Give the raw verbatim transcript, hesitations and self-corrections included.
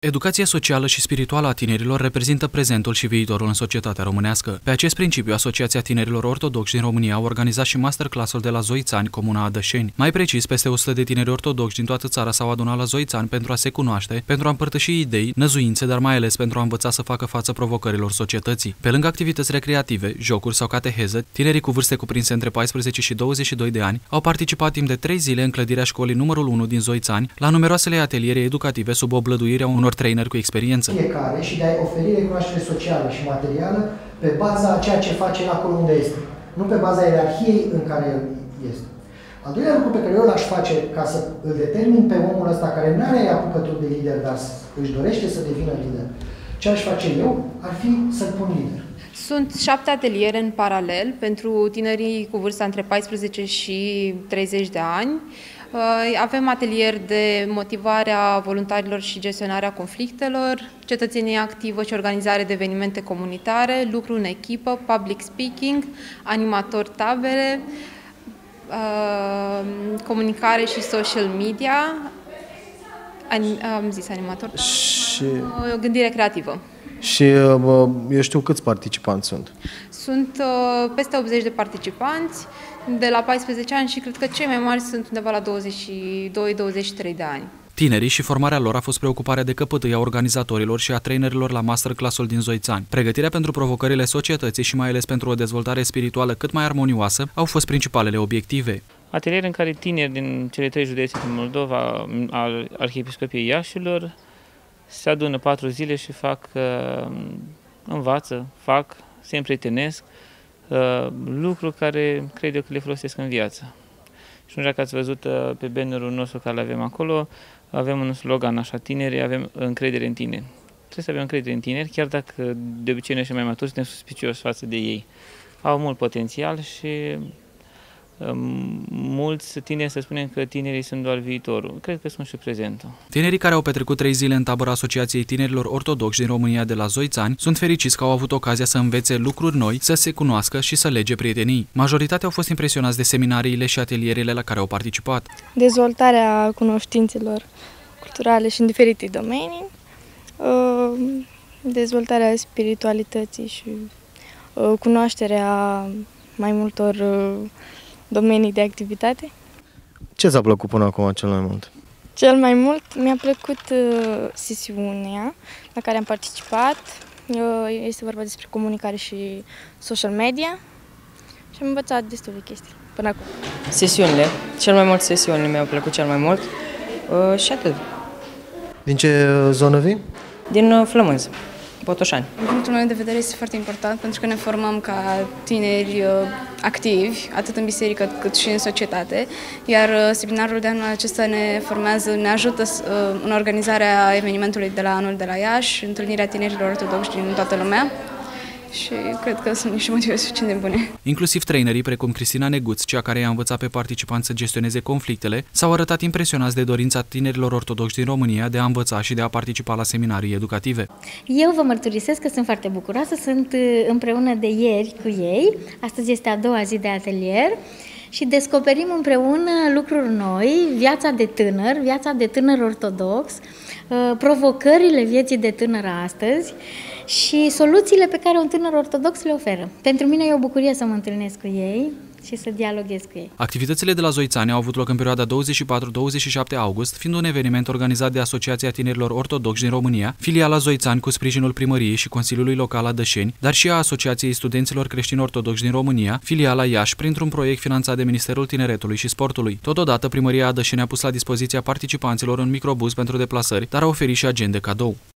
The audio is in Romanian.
Educația socială și spirituală a tinerilor reprezintă prezentul și viitorul în societatea românească. Pe acest principiu, Asociația Tinerilor Ortodoxi din România a organizat și masterclass-ul de la Zoițani, comuna Adășeni. Mai precis, peste o sută de tineri ortodoxi din toată țara s-au adunat la Zoițani pentru a se cunoaște, pentru a împărtăși idei, năzuințe, dar mai ales pentru a învăța să facă față provocărilor societății. Pe lângă activități recreative, jocuri sau cateheză, tinerii cu vârste cuprinse între paisprezece și douăzeci și doi de ani au participat timp de trei zile în clădirea școlii numărul unu din Zoițani la numeroasele ateliere educative sub oblăduirea unor traineri cu experiență. Fiecare și de a oferi recunoaștere socială și materială pe baza a ceea ce face acolo unde este, nu pe baza ierarhiei în care el este. Al doilea lucru pe care eu l-aș face ca să îl determin pe omul ăsta care nu are apucături de lider, dar își dorește să devină lider, ce aș face eu ar fi să-l pun lider. Sunt șapte ateliere în paralel pentru tinerii cu vârsta între paisprezece și treizeci de ani. Avem atelier de motivare a voluntarilor și gestionarea conflictelor, cetățenie activă și organizare de evenimente comunitare, lucru în echipă, public speaking, animator tabere, comunicare și social media, am zis animator, și... gândire creativă. Și eu știu câți participanți sunt? Sunt uh, peste optzeci de participanți, de la paisprezece ani și cred că cei mai mari sunt undeva la douăzeci și doi douăzeci și trei de ani. Tinerii și formarea lor a fost preocuparea de căpătâi a organizatorilor și a trainerilor la masterclass-ul din Zoițani. Pregătirea pentru provocările societății și mai ales pentru o dezvoltare spirituală cât mai armonioasă au fost principalele obiective. Atelier în care tineri din cele trei județe din Moldova, al Arhiepiscopiei Iașilor, se adună patru zile și fac, învață, fac, se împrietenesc, lucruri care cred eu că le folosesc în viață. Și nu știu dacă ați văzut pe bannerul nostru care îl avem acolo, avem un slogan așa, tineri, avem încredere în tineri. Trebuie să avem încredere în tineri, chiar dacă de obicei noi și mai maturi suntem suspicioși față de ei. Au mult potențial și mulți tineri să spunem că tinerii sunt doar viitorul. Cred că sunt și prezentul. Tinerii care au petrecut trei zile în tabăra Asociației Tinerilor Ortodoxi din România de la Zoițani sunt fericiți că au avut ocazia să învețe lucruri noi, să se cunoască și să lege prietenii. Majoritatea au fost impresionați de seminariile și atelierele la care au participat. Dezvoltarea cunoștințelor culturale și în diferite domenii, dezvoltarea spiritualității și cunoașterea mai multor domenii de activitate. Ce ți-a plăcut până acum cel mai mult? Cel mai mult mi-a plăcut uh, sesiunea la care am participat. Uh, este vorba despre comunicare și social media și am învățat destul de chestii până acum. Sesiunile. Cel mai mult sesiunile mi-au plăcut cel mai mult uh, și atât. Din ce zonă vii? Din uh, Flămânzi, Botoșani. Din punctul meu de vedere este foarte important pentru că ne formăm ca tineri activi, atât în biserică cât și în societate, iar seminarul de anul acesta ne formează, ne ajută în organizarea evenimentului de la anul de la Iași, întâlnirea tinerilor ortodoxi din toată lumea și cred că sunt niște motive suficient de bune. Inclusiv trainerii precum Cristina Neguț, cea care i-a învățat pe participanți să gestioneze conflictele, s-au arătat impresionați de dorința tinerilor ortodoxi din România de a învăța și de a participa la seminarii educative. Eu vă mărturisesc că sunt foarte bucuroasă, sunt împreună de ieri cu ei, astăzi este a doua zi de atelier și descoperim împreună lucruri noi, viața de tânăr, viața de tânăr ortodox, provocările vieții de tânăr astăzi și soluțiile pe care un tânăr ortodox le oferă. Pentru mine e o bucurie să mă întâlnesc cu ei și să dialoghez cu ei. Activitățile de la Zoițani au avut loc în perioada douăzeci și patru douăzeci și șapte august, fiind un eveniment organizat de Asociația Tinerilor Ortodoxi din România, filiala Zoițani cu sprijinul Primăriei și Consiliului Local Adășeni, dar și a Asociației Studenților Creștini Ortodoxi din România, filiala Iași, printr-un proiect finanțat de Ministerul Tineretului și Sportului. Totodată, Primăria Adășeni a pus la dispoziția participanților un microbuz pentru deplasări, dar a oferit și agende cadou.